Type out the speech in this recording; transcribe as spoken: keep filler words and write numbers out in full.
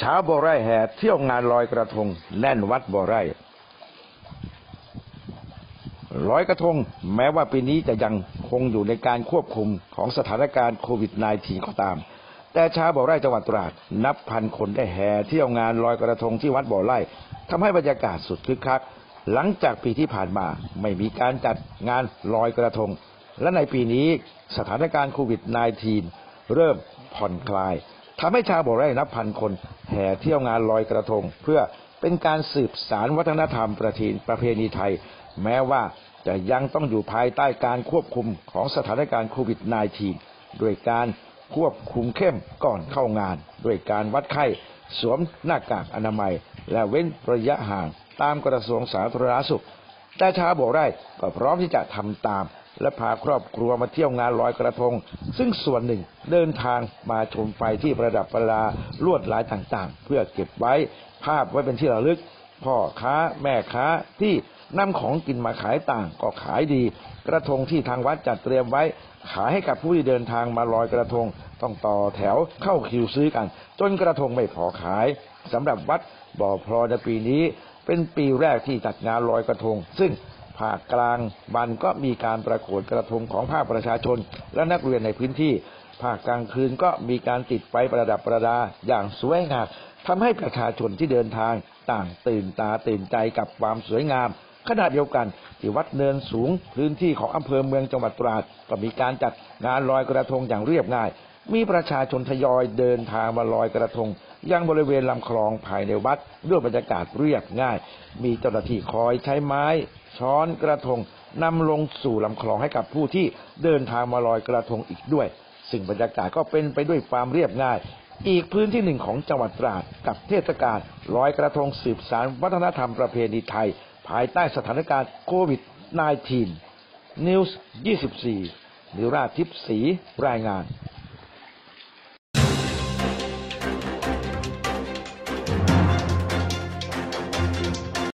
ชาวบ่อไร่แห่เที่ยวงานลอยกระทงแน่นวัดบ่อไร่ลอยกระทงแม้ว่าปีนี้จะยังคงอยู่ในการควบคุมของสถานการณ์โควิด สิบเก้า ก็ตามแต่ชาวบ่อไร่จังหวัดตราดนับพันคนได้แห่เที่ยวงานลอยกระทงที่วัดบ่อไร่ทำให้บรรยากาศสุดคึกคักหลังจากปีที่ผ่านมาไม่มีการจัดงานลอยกระทงและในปีนี้สถานการณ์โควิด สิบเก้า เริ่มผ่อนคลายทำให้ชาวบ่อไร่นับพันคนแห่เที่ยวงานลอยกระทงเพื่อเป็นการสืบสานวัฒนธรรมประเพณีไทยแม้ว่าจะยังต้องอยู่ภายใต้การควบคุมของสถานการณ์โควิด สิบเก้า ด้วยการควบคุมเข้มก่อนเข้างานด้วยการวัดไข้สวมหน้ากากอนามัยและเว้นระยะห่างตามกระทรวงสาธารณสุขแต่ชาวบ่อไร่ก็พร้อมที่จะทำตามและพาครอบครัวมาเที่ยวงานลอยกระทงซึ่งส่วนหนึ่งเดินทางมาชมไฟที่ประดับประดาลวดลายต่างๆเพื่อเก็บไว้ภาพไว้เป็นที่ระลึกพ่อค้าแม่ค้าที่นำของกินมาขายต่างก็ขายดีกระทงที่ทางวัดจัดเตรียมไว้ขายให้กับผู้ที่เดินทางมาลอยกระทงต้องต่อแถวเข้าคิวซื้อกันจนกระทงไม่พอขายสำหรับวัดบ่อพลอยในปีนี้เป็นปีแรกที่จัดงานลอยกระทงซึ่งภาคกลางวันก็มีการประกวดกระทงของภาคประชาชนและนักเรียนในพื้นที่ภาคกลางคืนก็มีการติดไฟประดับประดาอย่างสวยงามทำให้ประชาชนที่เดินทางต่างตื่นตาตื่นใจกับความสวยงามขณะเดียวกันที่วัดเนินสูงพื้นที่ของอำเภอเมืองจังหวัดตราดก็มีการจัดงานลอยกระทงอย่างเรียบง่ายมีประชาชนทยอยเดินทางมาลอยกระทงยังบริเวณลำคลองภายในวัดด้วยบรรยากาศเรียบง่ายมีเจ้าหน้าที่คอยใช้ไม้ช้อนกระทงนำลงสู่ลำคลองให้กับผู้ที่เดินทางมาลอยกระทงอีกด้วยซึ่งบรรยากาศก็เป็นไปด้วยความเรียบง่ายอีกพื้นที่หนึ่งของจังหวัดตราดกับเทศกาลลอยกระทงสืบสานวัฒนธรรมประเพณีไทยภายใต้สถานการณ์โควิด สิบเก้า นิวส์ ยี่สิบสี่ นิราศทิพย์ศรีรายงาน